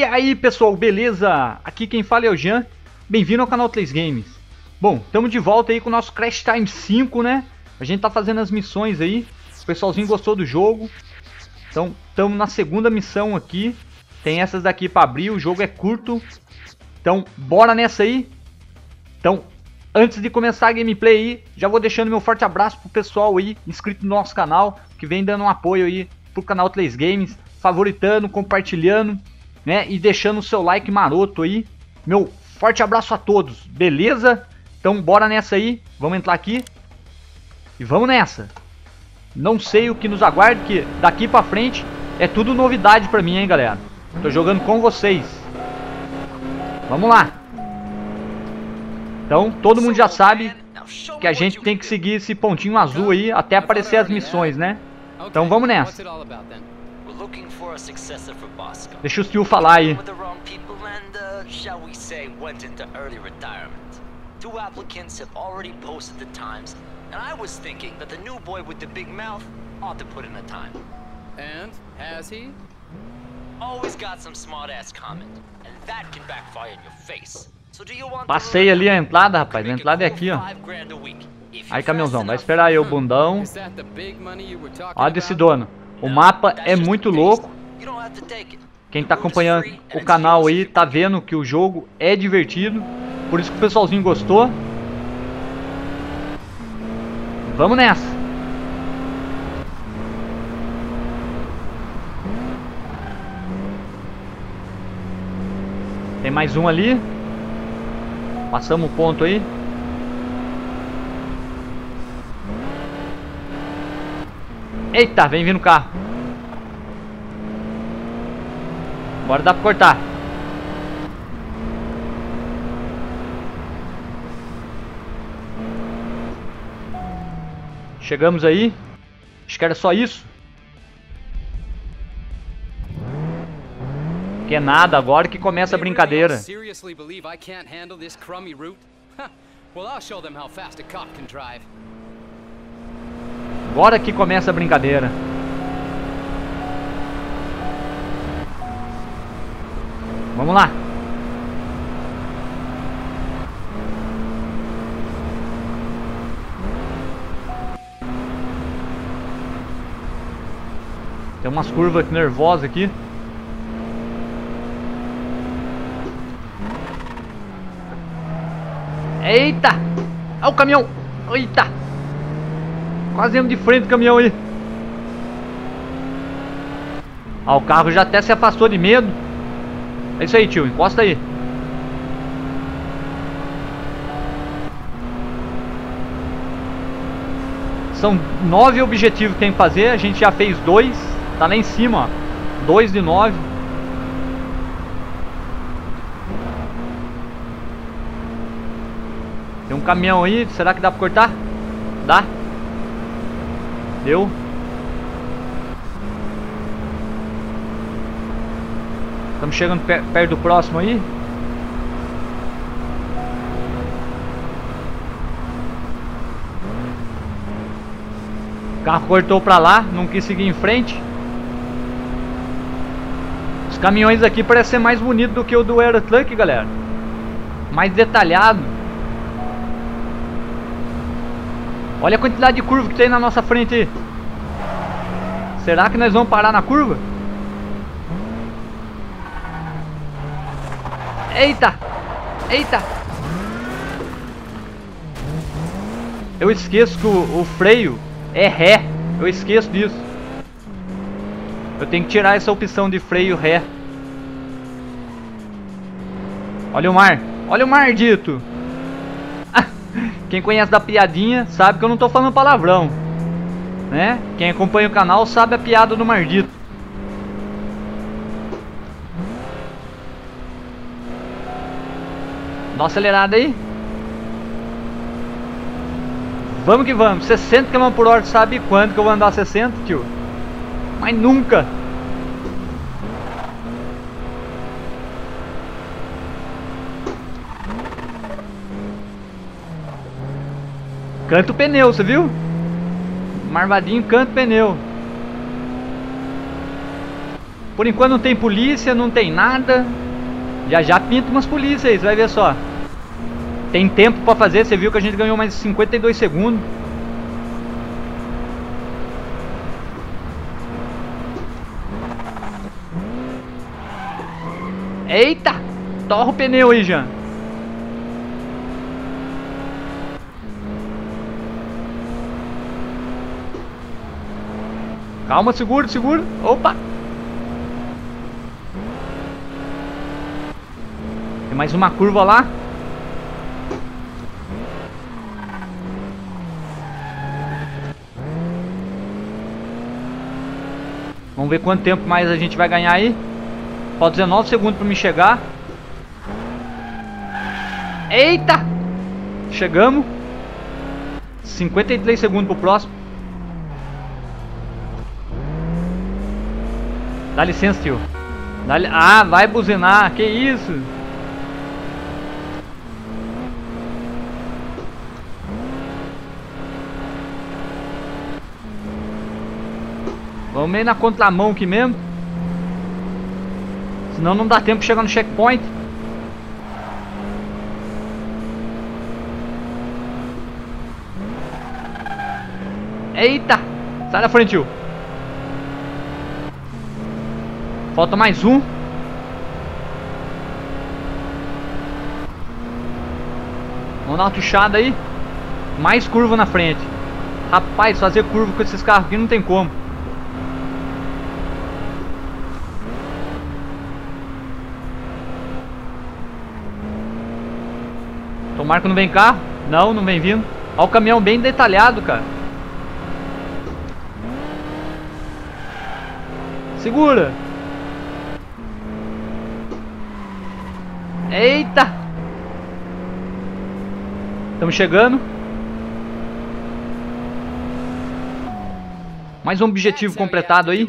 E aí pessoal, beleza? Aqui quem fala é o Jean, bem-vindo ao canal Tlays Games. Bom, estamos de volta aí com o nosso Crash Time 5, né? A gente tá fazendo as missões aí, o pessoalzinho gostou do jogo. Então, estamos na segunda missão aqui. Tem essas daqui para abrir, o jogo é curto. Então, bora nessa aí. Então, antes de começar a gameplay aí, já vou deixando meu forte abraço pro pessoal aí, inscrito no nosso canal, que vem dando um apoio aí pro canal Tlays Games, favoritando, compartilhando, né, e deixando o seu like maroto aí. Meu forte abraço a todos, beleza? Então bora nessa aí, vamos entrar aqui e vamos nessa. Não sei o que nos aguarda, que daqui pra frente é tudo novidade pra mim, hein, galera. Tô jogando com vocês. Vamos lá. Então todo mundo já sabe que a gente tem que seguir esse pontinho azul aí até aparecer as missões, né? Então vamos nessa. Deixa o Steel falar aí. Two applicants have already posted the times, and I was thinking that the new boy with the big mouth ought to put in a time. And has he? Always got some smart-ass comment, and that can backfire in your face. So do you want? Passei ali a entrada, rapaz. A entrada é aqui, ó. Aí, caminhãozão, vai esperar aí o bundão. Olha desse dono. O mapa é muito louco. Quem tá acompanhando o canal aí tá vendo que o jogo é divertido. Por isso que o pessoalzinho gostou. Vamos nessa. Tem mais um ali. Passamos o ponto aí. Eita, vem vindo o carro. Agora dá pra cortar. Chegamos aí. Acho que era só isso. Que é nada, agora que começa a brincadeira. Agora que começa a brincadeira. Vamos lá. Tem umas curvas nervosas aqui. Eita! Olha o caminhão! Eita! Quase indo de frente o caminhão aí. Ó, o carro já até se afastou de medo. É isso aí, tio. Encosta aí. São 9 objetivos que tem que fazer. A gente já fez 2. Tá lá em cima, ó. 2 de 9. Tem um caminhão aí. Será que dá pra cortar? Dá. Deu. Estamos chegando perto do próximo aí. O carro cortou pra lá, não quis seguir em frente. Os caminhões aqui parecem ser mais bonitos do que o do Aerotruck, galera. Mais detalhado. Olha a quantidade de curva que tem na nossa frente aí. Será que nós vamos parar na curva? Eita! Eita! Eu esqueço que o freio é ré. Eu esqueço disso. Eu tenho que tirar essa opção de freio ré. Olha o mar. Olha o mar, dito. Quem conhece da piadinha sabe que eu não tô falando palavrão, né? Quem acompanha o canal sabe a piada do Mardito. Dá uma acelerada aí. Vamos que vamos. 60 km por hora. Sabe quando que eu vou andar 60, tio? Mas nunca. Canta o pneu, você viu? Marvadinho canta o pneu. Por enquanto não tem polícia, não tem nada. Já já pinta umas polícias aí, você vai ver só. Tem tempo pra fazer, você viu que a gente ganhou mais 52 segundos. Eita! Torra o pneu aí, Jean. Calma, segura, segura. Opa! Tem mais uma curva lá. Vamos ver quanto tempo mais a gente vai ganhar aí. Falta 19 segundos para me chegar. Eita! Chegamos. 53 segundos pro próximo. Dá licença, tio. Ah, vai buzinar. Que isso? Vamos meio na contramão aqui mesmo. Senão não dá tempo de chegar no checkpoint. Eita! Sai da frente, tio. Falta mais um. Vamos dar uma tuchada aí. Mais curva na frente. Rapaz, fazer curva com esses carros aqui não tem como. Tomara que não vem carro. Não, não vem vindo. Olha o caminhão bem detalhado, cara. Segura. Eita. Estamos chegando. Mais um objetivo completado aí.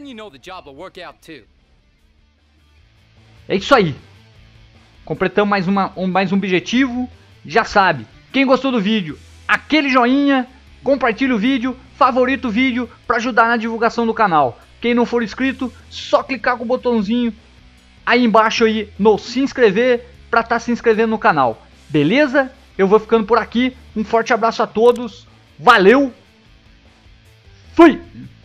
É isso aí. Completamos mais um objetivo. Já sabe, quem gostou do vídeo, aquele joinha, compartilha o vídeo, favorita o vídeo para ajudar na divulgação do canal. Quem não for inscrito, só clicar com o botãozinho aí embaixo aí no se inscrever para estar se inscrevendo no canal. Beleza? Eu vou ficando por aqui. Um forte abraço a todos. Valeu! Fui!